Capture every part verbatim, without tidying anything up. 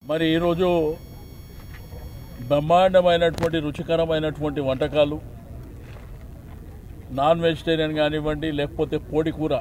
మరి ఈరోజు బ్రహ్మాండమైనటువంటి రుచికరమైనటువంటి వంటకాలు నాన్ వెజిటేరియన్ కానివ్వండి లేకపోతే కోడి కూర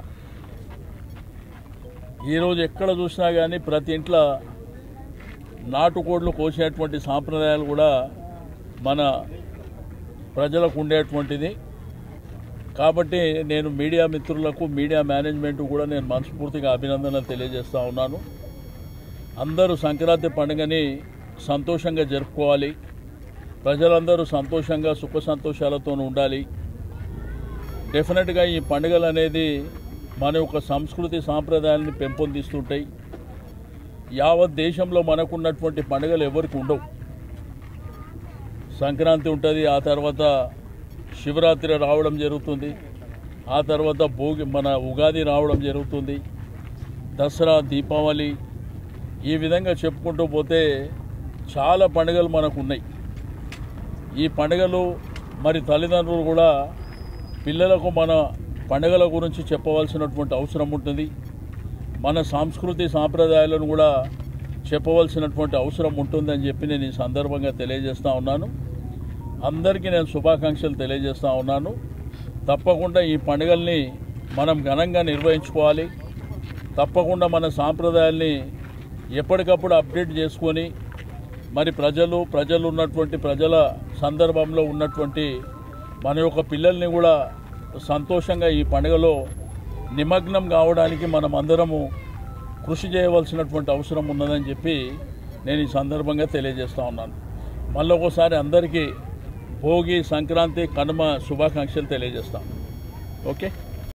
ఈరోజు ఎక్కడ చూసినా కానీ ప్రతి ఇంట్లో నాటుకోళ్లు కోసేటువంటి సాంప్రదాయాలు కూడా మన ప్రజలకు ఉండేటువంటిది. కాబట్టి నేను మీడియా మిత్రులకు మీడియా మేనేజ్మెంట్ కూడా నేను మనస్ఫూర్తిగా అభినందనలు తెలియజేస్తూ ఉన్నాను. అందరూ సంక్రాంతి పండుగని సంతోషంగా జరుపుకోవాలి. ప్రజలందరూ సంతోషంగా సుఖ సంతోషాలతో ఉండాలి. డెఫినెట్గా ఈ పండుగలు అనేది మన యొక్క సంస్కృతి సాంప్రదాయాలను పెంపొందిస్తుంటాయి. యావత్ దేశంలో మనకున్నటువంటి పండుగలు ఎవరికి ఉండవు. సంక్రాంతి ఉంటుంది, ఆ తర్వాత శివరాత్రి రావడం జరుగుతుంది, ఆ తర్వాత భోగి మన ఉగాది రావడం జరుగుతుంది, దసరా, దీపావళి, ఈ విధంగా చెప్పుకుంటూ పోతే చాలా పండుగలు మనకు ఉన్నాయి. ఈ పండుగలు మరి తల్లిదండ్రులు కూడా పిల్లలకు మన పండుగల గురించి చెప్పవలసినటువంటి అవసరం ఉంటుంది. మన సంస్కృతి సాంప్రదాయాలను కూడా చెప్పవలసినటువంటి అవసరం ఉంటుందని చెప్పి నేను ఈ సందర్భంగా తెలియజేస్తూ ఉన్నాను. అందరికీ నేను శుభాకాంక్షలు తెలియజేస్తూ ఉన్నాను. తప్పకుండా ఈ పండుగల్ని మనం ఘనంగా నిర్వహించుకోవాలి. తప్పకుండా మన సాంప్రదాయాల్ని ఎప్పటికప్పుడు అప్డేట్ చేసుకొని మరి ప్రజలు ప్రజలు ఉన్నటువంటి ప్రజల సందర్భంలో ఉన్నటువంటి మన యొక్క పిల్లల్ని కూడా సంతోషంగా ఈ పండుగలో నిమగ్నం కావడానికి మనం అందరము కృషి చేయవలసినటువంటి అవసరం ఉన్నదని చెప్పి నేను ఈ సందర్భంగా తెలియజేస్తూ ఉన్నాను. మళ్ళొకసారి అందరికీ భోగి, సంక్రాంతి, కనుమ శుభాకాంక్షలు తెలియజేస్తాను. ఓకే.